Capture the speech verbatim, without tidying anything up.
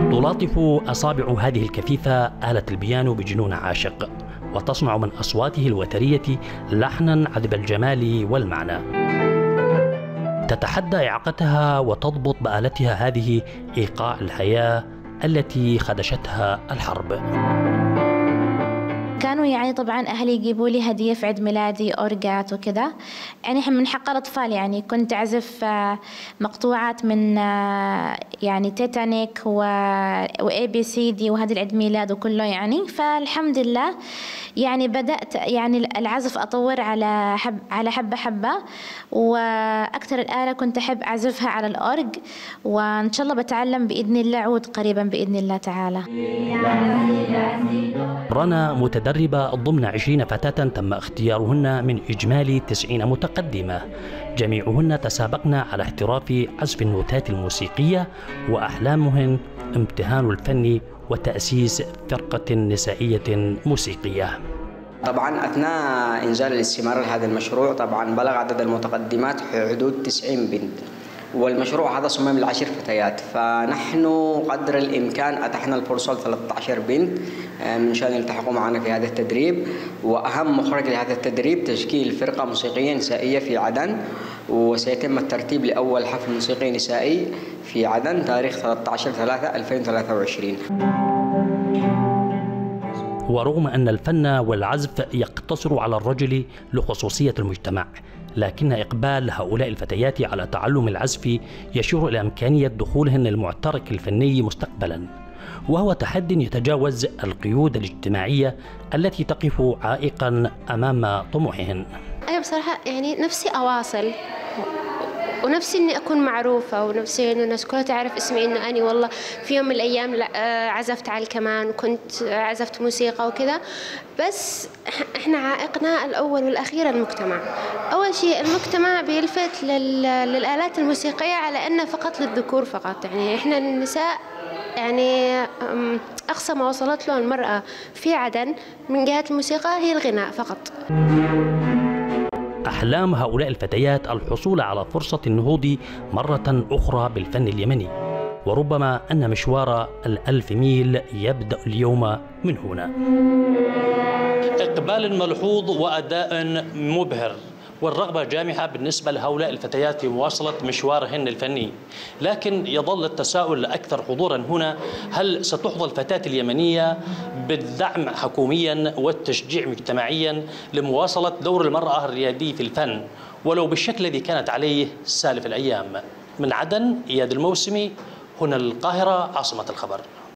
تلاطف أصابع هذه الكفيفة آلة البيانو بجنون عاشق، وتصنع من أصواته الوترية لحناً عذب الجمال والمعنى. تتحدى إعاقتها وتضبط بآلتها هذه إيقاع الحياة التي خدشتها الحرب. كانوا يعني طبعا أهلي يجيبوا لي هدية في عيد ميلادي أورجات وكذا، يعني من حق الأطفال. يعني كنت أعزف مقطوعات من يعني تيتانيك وإي بي سي دي وهذا العيد ميلاد وكله يعني. فالحمد لله يعني بدأت يعني العزف أطور على حب على حبة حبة، وأكثر الآلة كنت أحب أعزفها على الأورج، وإن شاء الله بتعلم بإذن الله عود قريبا بإذن الله تعالى. رنا متدربة ضمن عشرين فتاة تم اختيارهن من إجمالي تسعين متقدمة، جميعهن تسابقن على احتراف عزف النوتات الموسيقية، وأحلامهن امتهان الفن وتأسيس فرقة نسائية موسيقية. طبعا أثناء إنزال الاستمارة لهذا المشروع طبعا بلغ عدد المتقدمات حدود تسعين بنت، والمشروع هذا صمم لعشر فتيات، فنحن قدر الإمكان أتحنا الفرصة ل ثلاثة عشر بنت من شأن يلتحقوا معنا في هذا التدريب. وأهم مخرج لهذا التدريب تشكيل فرقة موسيقية نسائية في عدن، وسيتم الترتيب لأول حفل موسيقي نسائي في عدن تاريخ ثلاثة عشر ثلاثة ألفين وثلاثة وعشرين. ورغم أن الفن والعزف يقتصر على الرجل لخصوصية المجتمع، لكن إقبال هؤلاء الفتيات على تعلم العزف يشير إلى إمكانية دخولهن المعترك الفني مستقبلا، وهو تحد يتجاوز القيود الاجتماعية التي تقف عائقا أمام طموحهن. أنا بصراحة يعني نفسي أواصل، ونفسي إني أكون معروفة، ونفسي إنه الناس كلها تعرف اسمي، إنه أنا والله في يوم من الأيام عزفت على الكمان وكنت عزفت موسيقى وكذا. بس إحنا عائقنا الأول والأخير المجتمع. أول شيء المجتمع بيلفت للآلات الموسيقية على أنها فقط للذكور فقط، يعني إحنا النساء يعني أقصى ما وصلت له المرأة في عدن من جهة الموسيقى هي الغناء فقط. أحلام هؤلاء الفتيات الحصول على فرصة النهوض مرة أخرى بالفن اليمني، وربما أن مشوار الألف ميل يبدأ اليوم من هنا. إقبال ملحوظ وأداء مبهر، والرغبة جامحة بالنسبة لهؤلاء الفتيات في مواصلة مشوارهن الفني، لكن يظل التساؤل الأكثر حضورا هنا: هل ستحظى الفتاة اليمنية بالدعم حكوميا والتشجيع مجتمعيا لمواصلة دور المرأة الريادي في الفن ولو بالشكل الذي كانت عليه سالف الأيام؟ من عدن، إياد الموسمي، هنا القاهرة، عاصمة الخبر.